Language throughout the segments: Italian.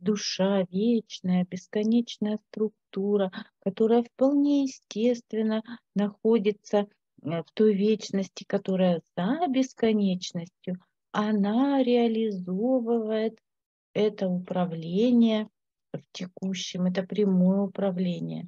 душа вечная, бесконечная структура, которая вполне естественно находится в той вечности, которая за бесконечностью, она реализовывает это управление в текущем, это прямое управление.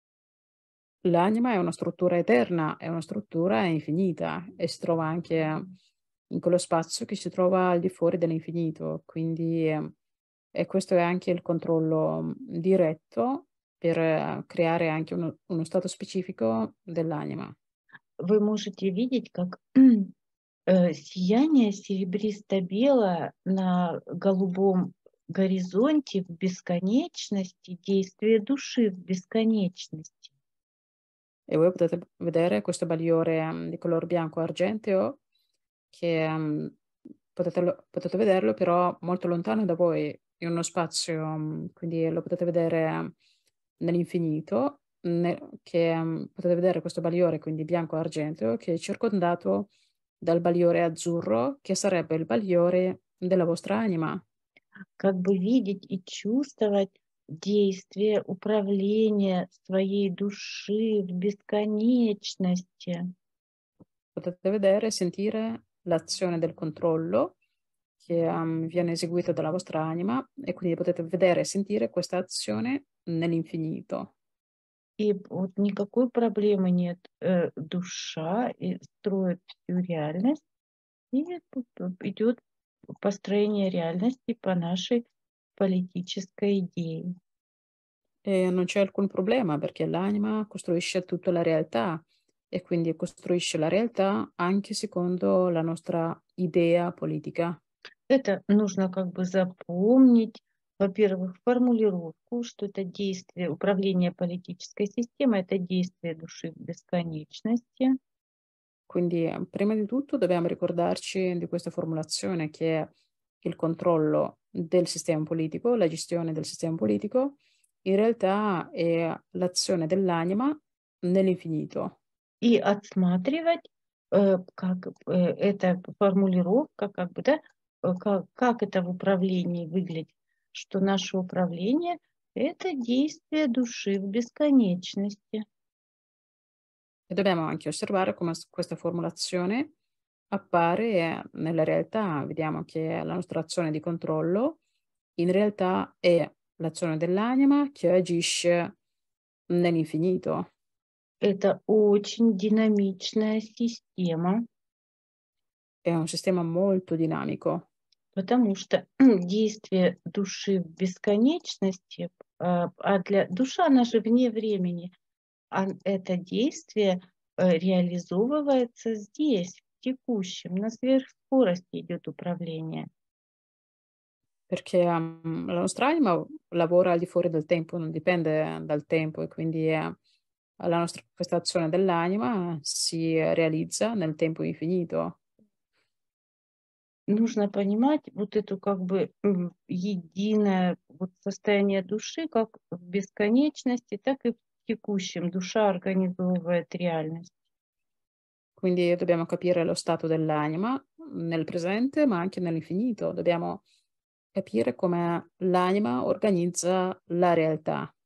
L'anima è una struttura eterna, è una struttura infinita e si trova anche in quello spazio che si trova al di fuori dell'infinito. Quindi, e questo è anche il controllo, diretto per creare anche uno stato specifico dell'anima. Вы можете видеть, как сияние серебристо-белое на голубом горизонте в бесконечности, действие души в бесконечности. E voi potete vedere questo bagliore, di color bianco argenteo che, potete vederlo però molto lontano da voi, in uno spazio, quindi lo potete vedere nell'infinito, potete vedere questo bagliore, quindi bianco argenteo, che è circondato dal bagliore azzurro, che sarebbe il bagliore della vostra anima. Как бы видеть и чувствовать действие управления своей души в бесконечности. Potete vedere e sentire l'azione del controllo che, viene eseguito dalla vostra anima e quindi potete vedere e sentire questa azione nell'infinito. И вот никакой проблемы нет. Душа и строит всю реальность, и идет построение реальности по нашей политической идее. E non c'è alcun problema perché l'anima costruisce tutta la realtà e quindi costruisce la realtà anche secondo la nostra idea politica. Это нужно как бы запомнить. Во-первых, формулировку, что это действие управления политической системой, это действие души в бесконечности. Quindi, prima di tutto dobbiamo ricordarci di questa formulazione che è il controllo del sistema politico, la gestione del sistema politico, in realtà è l'azione dell'anima nell'infinito. И отсматривать, как, эта формулировка, как бы, да, как это в управлении выглядит, что наше управление — это действие души в бесконечности. E dobbiamo anche osservare come questa formulazione appare nella realtà. Vediamo che la nostra azione di controllo in realtà è l'azione dell'anima che agisce nell'infinito. Это очень динамичная система, È un sistema molto dinamico, потому что действие души в бесконечности, для душа, она же вне времени, это действие реализовывается здесь, в текущем, на сверхскорости идет управление. perché, la nostra anima lavora al di fuori del tempo, non dipende dal tempo e quindi, la nostra questa azione dell'anima si realizza nel tempo infinito. Нужно понимать вот эту как бы единое вот состояние души, как в бесконечности, так и в текущем. Душа организовывает реальность. Quindi dobbiamo capire lo stato dell'anima nel presente, ma anche nell'infinito. Dobbiamo capire come l'anima organizza la realtà.